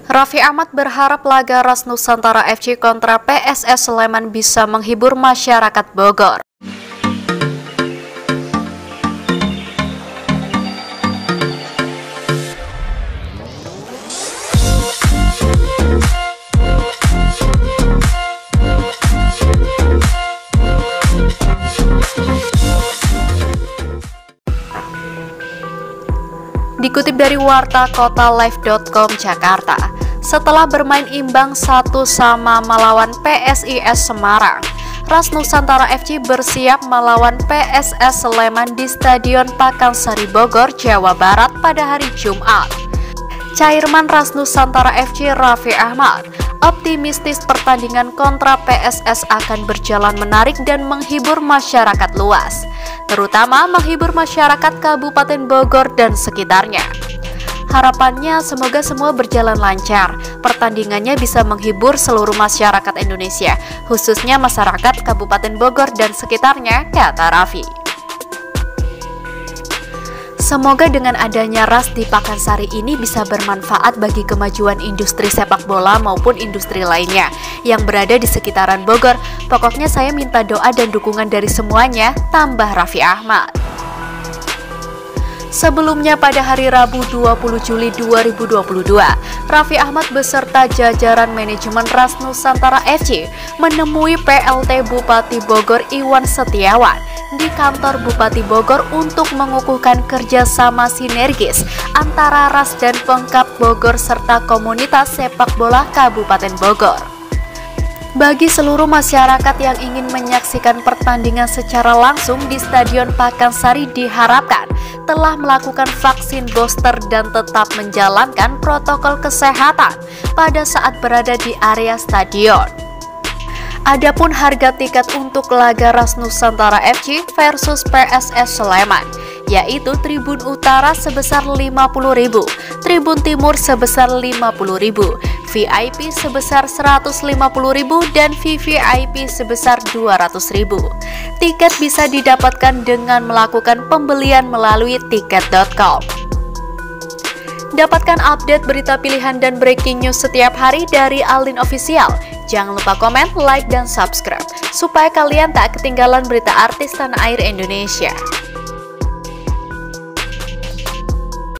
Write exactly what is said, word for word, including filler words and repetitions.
Raffi Ahmad berharap laga Ras Nusantara F C kontra P S S Sleman bisa menghibur masyarakat Bogor. Dikutip dari warta kota live dot com Jakarta, setelah bermain imbang satu sama melawan P S I S Semarang, Ras Nusantara F C bersiap melawan P S S Sleman di Stadion Pakansari Bogor, Jawa Barat pada hari Jumat. Chairman Ras Nusantara F C Raffi Ahmad optimistis pertandingan kontra P S S akan berjalan menarik dan menghibur masyarakat luas, terutama menghibur masyarakat Kabupaten Bogor dan sekitarnya. Harapannya semoga semua berjalan lancar, pertandingannya bisa menghibur seluruh masyarakat Indonesia, khususnya masyarakat Kabupaten Bogor dan sekitarnya, kata Raffi. Semoga dengan adanya Ras di Pakansari ini bisa bermanfaat bagi kemajuan industri sepak bola maupun industri lainnya yang berada di sekitaran Bogor. Pokoknya saya minta doa dan dukungan dari semuanya, tambah Raffi Ahmad. Sebelumnya pada hari Rabu dua puluh Juli dua ribu dua puluh dua, Raffi Ahmad beserta jajaran manajemen Ras Nusantara F C menemui P L T Bupati Bogor Iwan Setiawan di kantor Bupati Bogor untuk mengukuhkan kerjasama sinergis antara Ras dan Pemkab Bogor serta komunitas sepak bola Kabupaten Bogor. Bagi seluruh masyarakat yang ingin menyaksikan pertandingan secara langsung di Stadion Pakansari diharapkan telah melakukan vaksin booster dan tetap menjalankan protokol kesehatan pada saat berada di area stadion. Adapun harga tiket untuk laga Ras Nusantara F C versus P S S Sleman, yaitu Tribun Utara sebesar lima puluh ribu, Tribun Timur sebesar lima puluh ribu, V I P sebesar seratus lima puluh ribu, dan V V I P sebesar dua ratus ribu. Tiket bisa didapatkan dengan melakukan pembelian melalui tiket dot com. Dapatkan update berita pilihan dan breaking news setiap hari dari Aldin Official. Jangan lupa komen, like, dan subscribe supaya kalian tak ketinggalan berita artis tanah air Indonesia.